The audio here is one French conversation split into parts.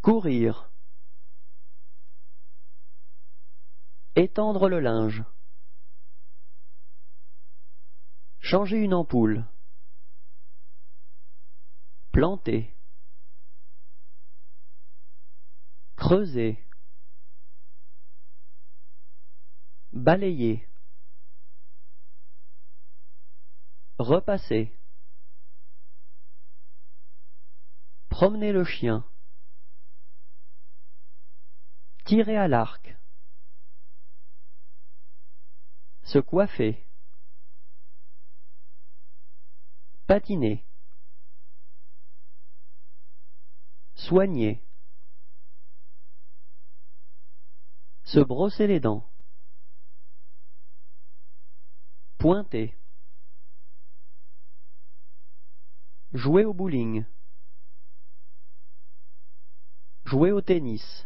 courir, étendre le linge, changer une ampoule, planter, creuser, balayer, repasser, promener le chien, tirer à l'arc, se coiffer, patiner, soigner, se brosser les dents, pointer, jouer au bowling, jouer au tennis,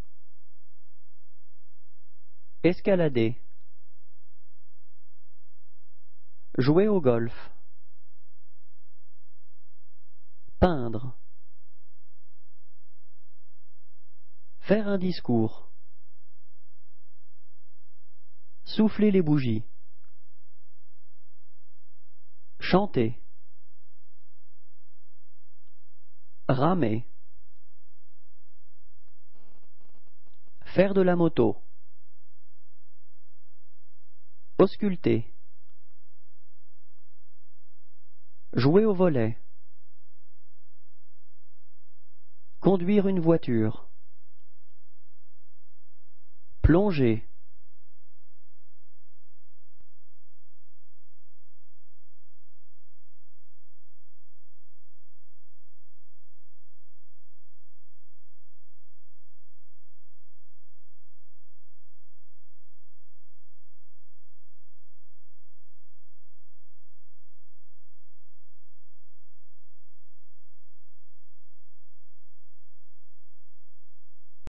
escalader, jouer au golf, peindre, faire un discours, souffler les bougies, chanter, ramer, faire de la moto, ausculter, jouer au volley, conduire une voiture, plonger,